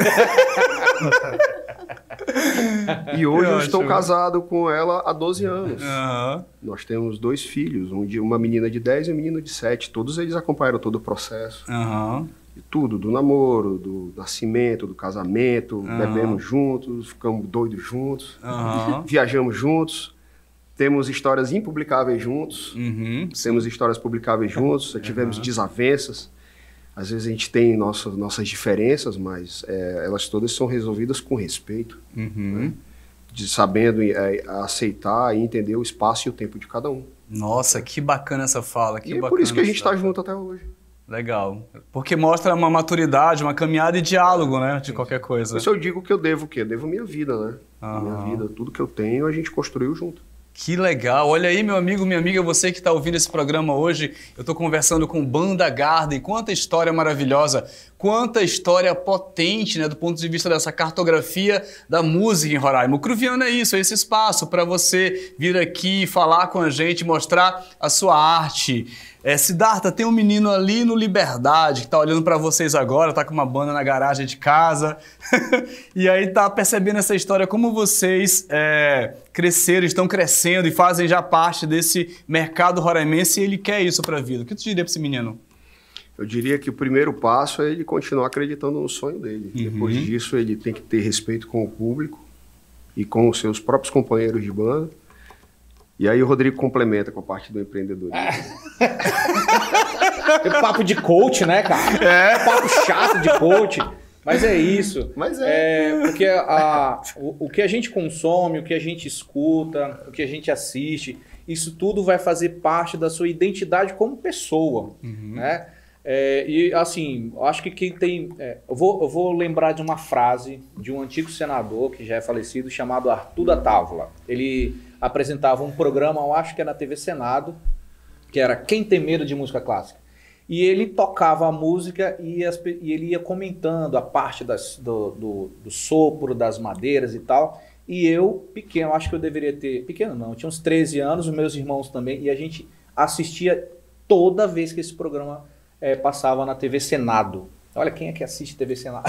E hoje eu estou casado com ela há 12 anos. Uhum. Nós temos 2 filhos, uma menina de 10 e um menino de 7. Todos eles acompanharam todo o processo. Uhum. De tudo, do namoro, do nascimento, do casamento, bebemos juntos, ficamos doidos juntos, viajamos juntos, temos histórias impublicáveis juntos, temos histórias publicáveis juntos, tivemos desavenças. Às vezes a gente tem nossas diferenças, mas elas todas são resolvidas com respeito, né? Sabendo aceitar e entender o espaço e o tempo de cada um. Nossa, que bacana essa fala. Que e é bacana por isso que a gente está junto até hoje. Legal. Porque mostra uma maturidade, uma caminhada e diálogo, né? De qualquer coisa. Por isso eu digo que eu devo o quê? Eu devo minha vida, né? Minha vida, tudo que eu tenho, a gente construiu junto. Que legal. Olha aí, meu amigo, minha amiga, você que está ouvindo esse programa hoje, eu estou conversando com Banda Garden. Quanta história maravilhosa, quanta história potente, né, do ponto de vista dessa cartografia da música em Roraima. O Cruviano é isso, é esse espaço para você vir aqui, falar com a gente, mostrar a sua arte. Siddhartha, tem um menino ali no Liberdade que tá olhando para vocês agora, tá com uma banda na garagem de casa e aí tá percebendo essa história, como vocês cresceram, estão crescendo e fazem já parte desse mercado roraimense e ele quer isso para a vida. O que tu diria para esse menino? Eu diria que o primeiro passo é ele continuar acreditando no sonho dele. Depois disso, ele tem que ter respeito com o público e com os seus próprios companheiros de banda. E aí o Rodrigo complementa com a parte do empreendedorismo. É papo de coach, né, cara? É papo chato de coach. Mas é isso. Mas porque o que a gente consome, o que a gente escuta, o que a gente assiste, isso tudo vai fazer parte da sua identidade como pessoa, né? E assim, acho que quem tem... eu vou lembrar de uma frase de um antigo senador que já é falecido, chamado Arthur da Távola. Ele apresentava um programa, eu acho que é na TV Senado, que era Quem Tem Medo de Música Clássica. E ele tocava a música e ele ia comentando a parte do sopro, das madeiras e tal. E eu, pequeno, acho que eu deveria ter... Pequeno não, eu tinha uns 13 anos, os meus irmãos também, e a gente assistia toda vez que esse programa passava na TV Senado. Olha, quem é que assiste TV Senado?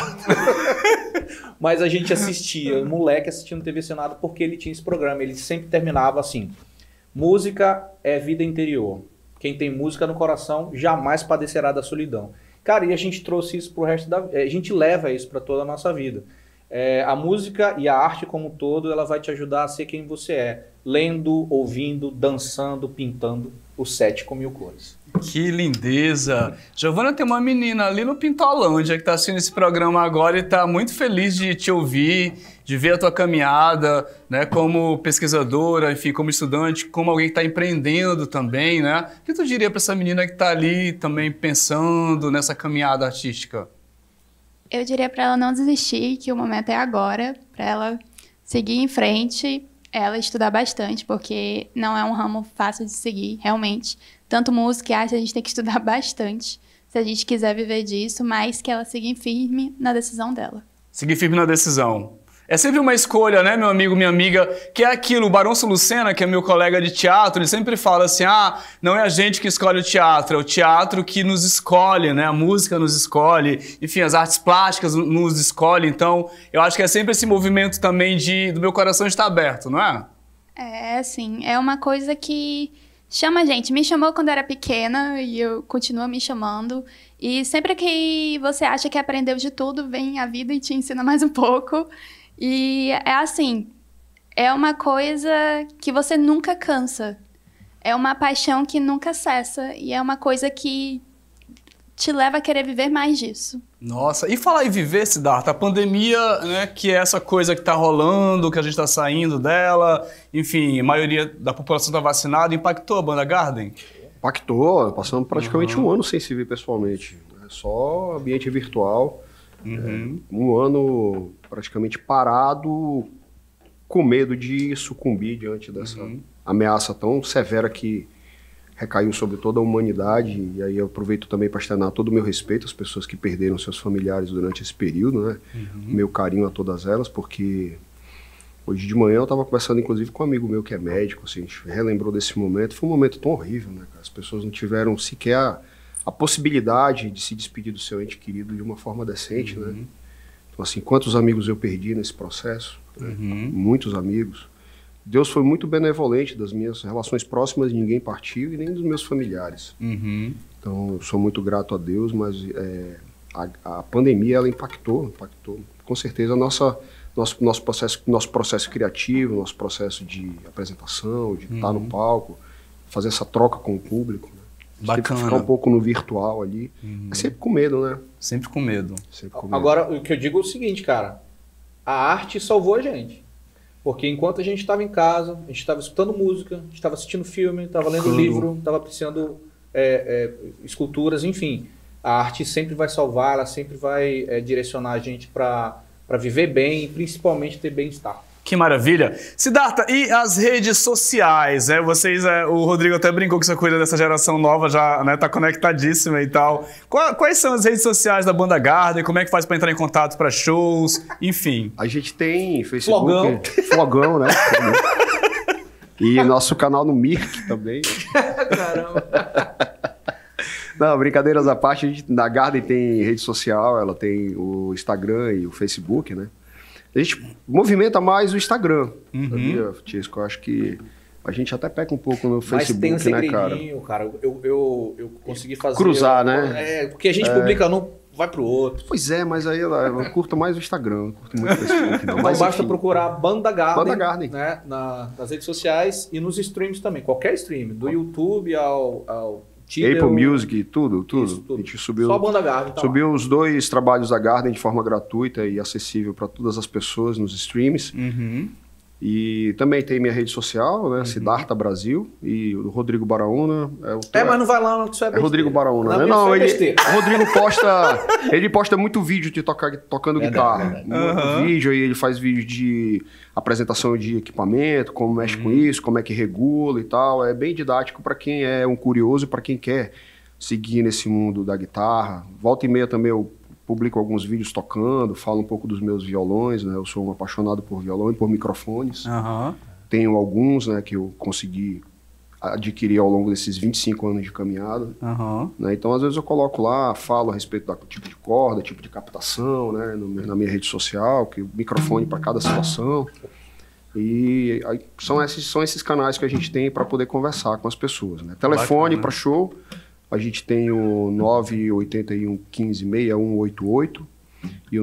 Mas a gente assistia, o moleque assistindo TV Senado porque ele tinha esse programa. Ele sempre terminava assim: música é vida interior. Quem tem música no coração jamais padecerá da solidão. Cara, e a gente trouxe isso pro resto da vida. A gente leva isso para toda a nossa vida. A música e a arte como um todo, ela vai te ajudar a ser quem você é. Lendo, ouvindo, dançando, pintando os 7 com 1000 cores. Que lindeza! Giovana, tem uma menina ali no Pintolândia que está assistindo esse programa agora e está muito feliz de te ouvir, de ver a tua caminhada, né, como pesquisadora, enfim, como estudante, como alguém que está empreendendo também, né? O que tu diria para essa menina que está ali também pensando nessa caminhada artística? Eu diria para ela não desistir, que o momento é agora, para ela seguir em frente, ela estudar bastante, porque não é um ramo fácil de seguir, realmente. Tanto música e arte, a gente tem que estudar bastante, se a gente quiser viver disso, mas que ela siga firme na decisão dela. Seguir firme na decisão. É sempre uma escolha, né, meu amigo, minha amiga, que é aquilo, o Barão Lucena, que é meu colega de teatro, ele sempre fala assim, não é a gente que escolhe o teatro, é o teatro que nos escolhe, né, a música nos escolhe, enfim, as artes plásticas nos escolhem, então eu acho que é sempre esse movimento também do meu coração estar aberto, não é? Sim, é uma coisa que chama a gente, me chamou quando era pequena e eu continuo me chamando, e sempre que você acha que aprendeu de tudo, vem a vida e te ensina mais um pouco. E é assim, é uma coisa que você nunca cansa. É uma paixão que nunca cessa. E é uma coisa que te leva a querer viver mais disso. Nossa, e falar em viver, Siddhartha, a pandemia, né, que é essa coisa que está rolando, que a gente está saindo dela, enfim, a maioria da população está vacinada, impactou a Banda Garden? Impactou, passamos praticamente um ano sem se ver pessoalmente. Só ambiente virtual. Um ano praticamente parado, com medo de sucumbir diante dessa ameaça tão severa que recaiu sobre toda a humanidade, e aí eu aproveito também para externar todo o meu respeito às pessoas que perderam seus familiares durante esse período, né? Meu carinho a todas elas, porque hoje de manhã eu estava conversando inclusive com um amigo meu que é médico, assim, a gente relembrou desse momento, foi um momento tão horrível, né, cara? As pessoas não tiveram sequer a possibilidade de se despedir do seu ente querido de uma forma decente, né? Então, assim, quantos amigos eu perdi nesse processo, né? Muitos amigos. Deus foi muito benevolente das minhas relações próximas, ninguém partiu e nem dos meus familiares. Então, eu sou muito grato a Deus, mas a pandemia, ela impactou com certeza nosso processo criativo, nosso processo de apresentação, de estar no palco, fazer essa troca com o público, né? Bacana. Ficar um pouco no virtual ali, mas sempre com medo, né? Sempre com medo. Sempre com medo. Agora, o que eu digo é o seguinte, cara. A arte salvou a gente. Porque enquanto a gente estava em casa, a gente estava escutando música, a gente estava assistindo filme, estava lendo livro, estava apreciando esculturas, enfim. A arte sempre vai salvar, ela sempre vai direcionar a gente para viver bem e principalmente ter bem-estar. Que maravilha. Siddhartha, e as redes sociais? O Rodrigo até brincou que você cuida dessa geração nova, já tá conectadíssima e tal. Quais são as redes sociais da Banda Garden? Como é que faz para entrar em contato para shows? Enfim. A gente tem Facebook, Flogão, né? E nosso canal no Mirk também. Caramba. Não, brincadeiras à parte, na Garden tem rede social, ela tem o Instagram e o Facebook, né? A gente movimenta mais o Instagram, sabia, Tisco? Eu acho que a gente até peca um pouco no Facebook, mas tem um né, cara? Eu consegui fazer... Cruzar, né? Porque a gente publica um, vai pro outro. Pois é, mas aí eu curto mais o Instagram, eu curto muito o Facebook. Não. Então Mas, basta enfim, procurar Banda Garden, Né? Nas redes sociais e nos streams também. Qualquer stream, do YouTube ao Tidal, Apple Music, tudo. Isso, tudo. A gente subiu, Só a Banda Garden. Tá subiu os 2 trabalhos da Garden de forma gratuita e acessível para todas as pessoas nos streams. E também tem minha rede social, né? Siddhartha Brasil, e o Rodrigo Baraúna. Mas não vai lá, não, que isso é besteira. Rodrigo Baraúna, né? Não, O Rodrigo posta muito vídeo de tocando guitarra. Muito vídeo, aí ele faz vídeo de apresentação de equipamento, como mexe com isso, como é que regula e tal. É bem didático para quem é um curioso e para quem quer seguir nesse mundo da guitarra. Volta e meia também eu publico alguns vídeos tocando, falo um pouco dos meus violões, né? Eu sou um apaixonado por violão e por microfones. Tenho alguns, né, que eu consegui adquirir ao longo desses 25 anos de caminhada. Né? Então, às vezes eu coloco lá, falo a respeito do tipo de corda, tipo de captação, né, na minha rede social, que o microfone para cada situação. E aí, são esses canais que a gente tem para poder conversar com as pessoas, né? Telefone para show. A gente tem o 981 15 6188 e o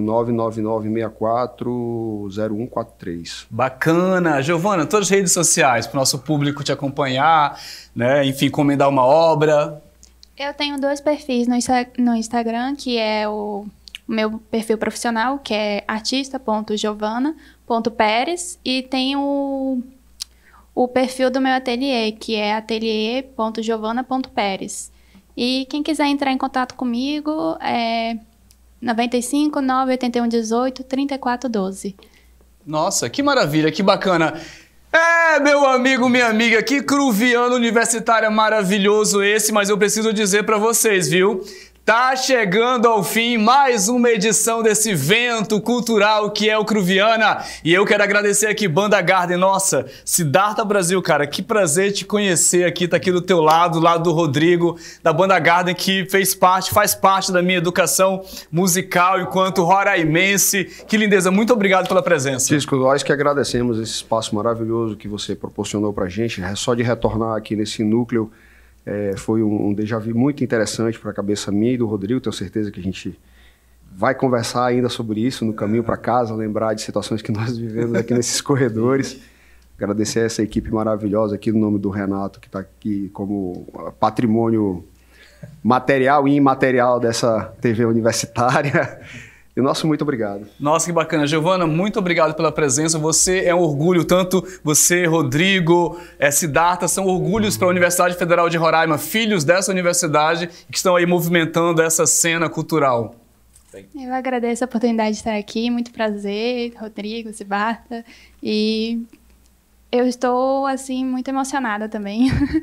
999640143. Bacana. Giovana, todas as redes sociais para o nosso público te acompanhar, né? Enfim, encomendar uma obra. Eu tenho 2 perfis no Instagram, que é o meu perfil profissional, que é artista.giovana.peres, e tem o perfil do meu ateliê, que é ateliê.giovana.peres. E quem quiser entrar em contato comigo é 95 981 18 34 12. Nossa, que maravilha, que bacana. Meu amigo, minha amiga, que cruviano universitário maravilhoso esse, mas eu preciso dizer para vocês, viu? Tá chegando ao fim mais uma edição desse evento cultural que é o Cruviana. E eu quero agradecer aqui Banda Garden. Nossa, Siddhartha Brasil, cara, que prazer te conhecer aqui, tá aqui do teu lado do Rodrigo, da Banda Garden, que faz parte da minha educação musical enquanto roraimense. Que lindeza, muito obrigado pela presença. Cisco, nós que agradecemos esse espaço maravilhoso que você proporcionou pra gente. Só de retornar aqui nesse núcleo, foi um déjà vu muito interessante para a cabeça minha e do Rodrigo. Tenho certeza que a gente vai conversar ainda sobre isso no caminho para casa, lembrar de situações que nós vivemos aqui nesses corredores. Agradecer a essa equipe maravilhosa aqui no nome do Renato, que está aqui como patrimônio material e imaterial dessa TV universitária. E nosso muito obrigado. Nossa, que bacana. Giovana, muito obrigado pela presença. Você é um orgulho, tanto você, Rodrigo, Siddhartha, são orgulhos para a Universidade Federal de Roraima, filhos dessa universidade que estão aí movimentando essa cena cultural. Eu agradeço a oportunidade de estar aqui, muito prazer, Rodrigo, Siddhartha, e eu estou, assim, muito emocionada também,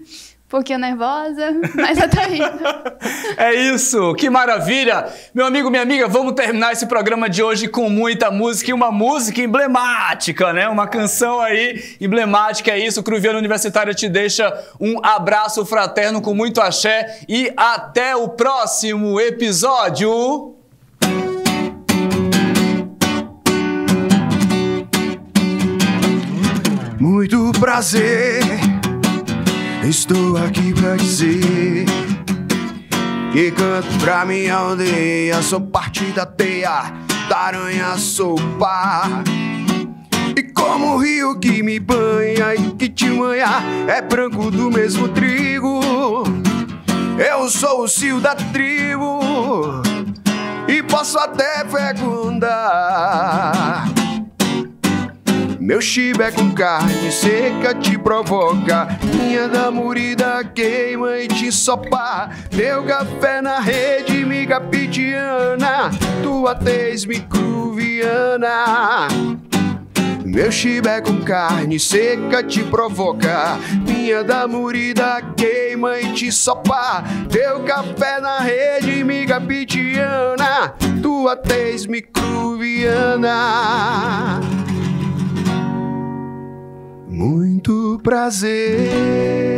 pouquinho nervosa, mas eu tô indo. É isso, que maravilha! Meu amigo, minha amiga, vamos terminar esse programa de hoje com muita música e uma música emblemática, né? Uma canção aí emblemática, é isso. Cruviano Universitário te deixa um abraço fraterno com muito axé e até o próximo episódio. Muito prazer, estou aqui pra dizer que canto pra minha aldeia, sou parte da teia, da aranha sou par. E como o rio que me banha e que te manha é branco do mesmo trigo, eu sou o cio da tribo e posso até fecundar. Meu chibé com carne seca te provoca, minha namorida queima e te sopa. Meu café na rede, miga pitiana, tua tez micruviana. Meu chibé com carne seca te provoca, minha namorida queima e te sopa. Teu café na rede, miga pitiana, tua tez micruviana. Muito prazer.